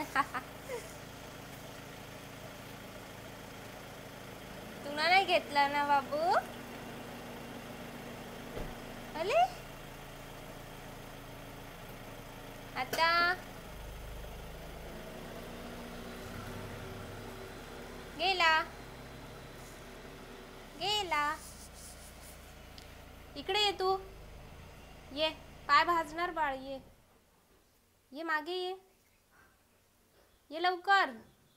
तुला नाही घेतला ना बाबू. अले आता गेला गेला. इकडे ये तू. ये पाय भाजणार बाळ. ये ये मागे ये. ये लवकर.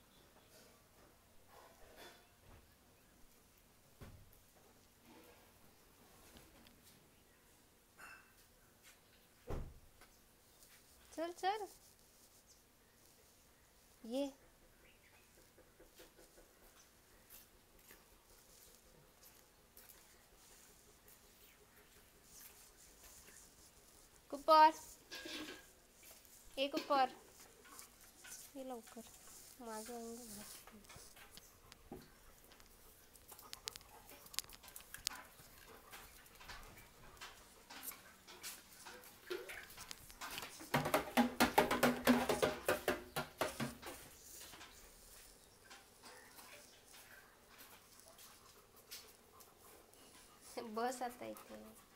चल चल ये. कुपर एक कुपर ये लवकर. माझं अंग भाजतं. बस आता इथे.